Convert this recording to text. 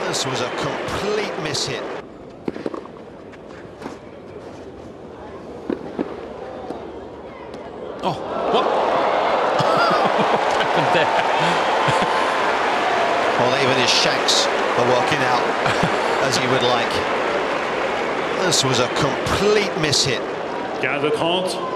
This was a complete miss hit. Oh, what? What happened there? Well, even his shanks are working out as he would like. This was a complete miss hit. 15-30.